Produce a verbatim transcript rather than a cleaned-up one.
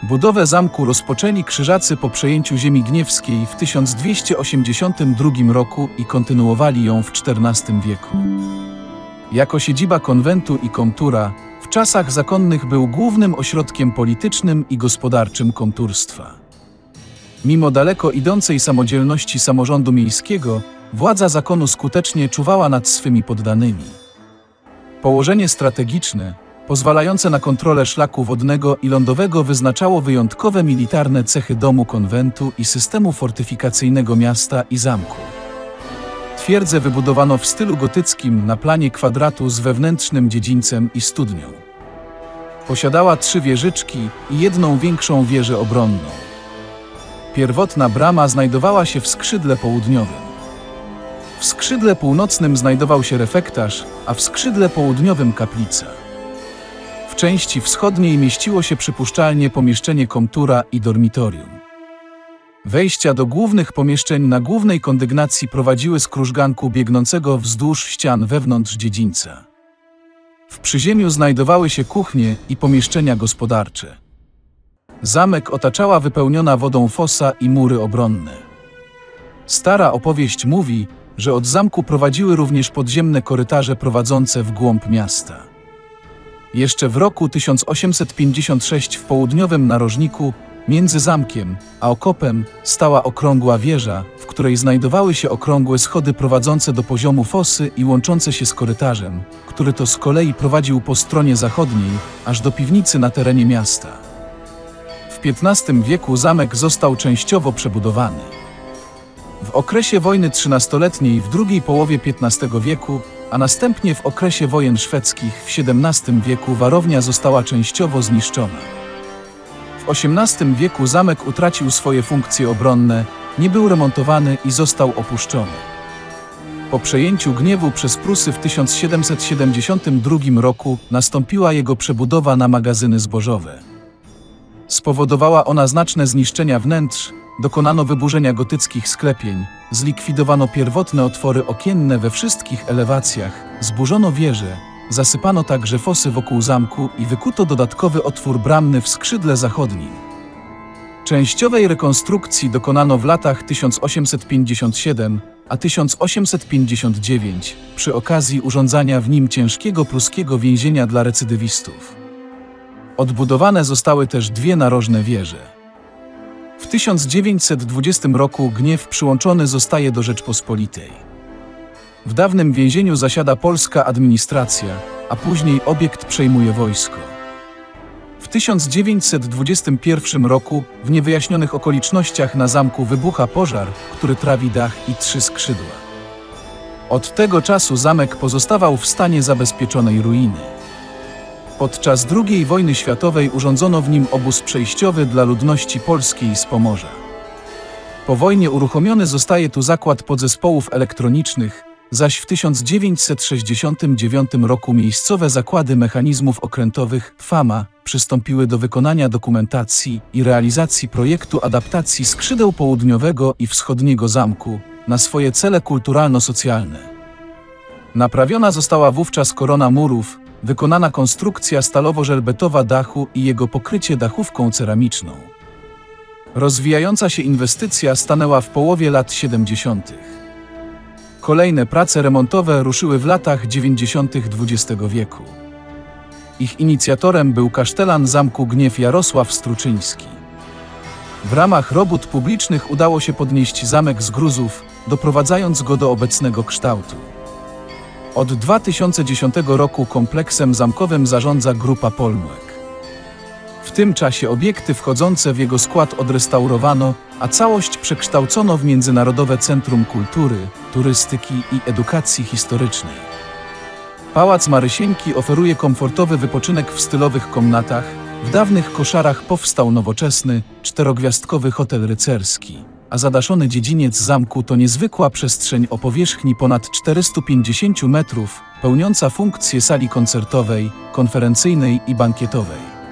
Budowę zamku rozpoczęli Krzyżacy po przejęciu ziemi gniewskiej w tysiąc dwieście osiemdziesiątym drugim roku i kontynuowali ją w czternastym wieku. Jako siedziba konwentu i komtura, w czasach zakonnych był głównym ośrodkiem politycznym i gospodarczym komturstwa. Mimo daleko idącej samodzielności samorządu miejskiego, władza zakonu skutecznie czuwała nad swymi poddanymi. Położenie strategiczne, pozwalające na kontrolę szlaku wodnego i lądowego, wyznaczało wyjątkowe militarne cechy domu konwentu i systemu fortyfikacyjnego miasta i zamku. Twierdzę wybudowano w stylu gotyckim na planie kwadratu z wewnętrznym dziedzińcem i studnią. Posiadała trzy wieżyczki i jedną większą wieżę obronną. Pierwotna brama znajdowała się w skrzydle południowym. W skrzydle północnym znajdował się refektarz, a w skrzydle południowym kaplica. W części wschodniej mieściło się przypuszczalnie pomieszczenie komtura i dormitorium. Wejścia do głównych pomieszczeń na głównej kondygnacji prowadziły z krużganku biegnącego wzdłuż ścian wewnątrz dziedzińca. W przyziemiu znajdowały się kuchnie i pomieszczenia gospodarcze. Zamek otaczała wypełniona wodą fosa i mury obronne. Stara opowieść mówi, że od zamku prowadziły również podziemne korytarze prowadzące w głąb miasta. Jeszcze w roku tysiąc osiemset pięćdziesiątym szóstym w południowym narożniku, między zamkiem a okopem, stała okrągła wieża, w której znajdowały się okrągłe schody prowadzące do poziomu fosy i łączące się z korytarzem, który to z kolei prowadził po stronie zachodniej, aż do piwnicy na terenie miasta. W piętnastym wieku zamek został częściowo przebudowany. W okresie wojny trzynastoletniej w drugiej połowie piętnastego wieku, a następnie w okresie wojen szwedzkich w siedemnastym wieku warownia została częściowo zniszczona. W osiemnastym wieku zamek utracił swoje funkcje obronne, nie był remontowany i został opuszczony. Po przejęciu Gniewu przez Prusy w tysiąc siedemset siedemdziesiątym drugim roku nastąpiła jego przebudowa na magazyny zbożowe. Spowodowała ona znaczne zniszczenia wnętrz, dokonano wyburzenia gotyckich sklepień, zlikwidowano pierwotne otwory okienne we wszystkich elewacjach, zburzono wieże, zasypano także fosy wokół zamku i wykuto dodatkowy otwór bramny w skrzydle zachodnim. Częściowej rekonstrukcji dokonano w latach tysiąc osiemset pięćdziesiątym siódmym a tysiąc osiemset pięćdziesiątym dziewiątym przy okazji urządzania w nim ciężkiego pruskiego więzienia dla recydywistów. Odbudowane zostały też dwie narożne wieże. W tysiąc dziewięćset dwudziestym roku Gniew przyłączony zostaje do Rzeczpospolitej. W dawnym więzieniu zasiada polska administracja, a później obiekt przejmuje wojsko. W tysiąc dziewięćset dwudziestym pierwszym roku w niewyjaśnionych okolicznościach na zamku wybucha pożar, który trawi dach i trzy skrzydła. Od tego czasu zamek pozostawał w stanie zabezpieczonej ruiny. Podczas drugiej wojny światowej urządzono w nim obóz przejściowy dla ludności polskiej z Pomorza. Po wojnie uruchomiony zostaje tu zakład podzespołów elektronicznych, zaś w tysiąc dziewięćset sześćdziesiątym dziewiątym roku miejscowe zakłady mechanizmów okrętowych F A M A przystąpiły do wykonania dokumentacji i realizacji projektu adaptacji skrzydeł południowego i wschodniego zamku na swoje cele kulturalno-socjalne. Naprawiona została wówczas korona murów, wykonana konstrukcja stalowo-żelbetowa dachu i jego pokrycie dachówką ceramiczną. Rozwijająca się inwestycja stanęła w połowie lat siedemdziesiątych. Kolejne prace remontowe ruszyły w latach dziewięćdziesiątych dwudziestego wieku. Ich inicjatorem był kasztelan zamku Gniew Jarosław Struczyński. W ramach robót publicznych udało się podnieść zamek z gruzów, doprowadzając go do obecnego kształtu. Od dwa tysiące dziesiątego roku kompleksem zamkowym zarządza Grupa Polmłek. W tym czasie obiekty wchodzące w jego skład odrestaurowano, a całość przekształcono w Międzynarodowe Centrum Kultury, Turystyki i Edukacji Historycznej. Pałac Marysieńki oferuje komfortowy wypoczynek w stylowych komnatach. W dawnych koszarach powstał nowoczesny, czterogwiazdkowy hotel rycerski, a zadaszony dziedziniec zamku to niezwykła przestrzeń o powierzchni ponad czterystu pięćdziesięciu metrów, pełniąca funkcję sali koncertowej, konferencyjnej i bankietowej.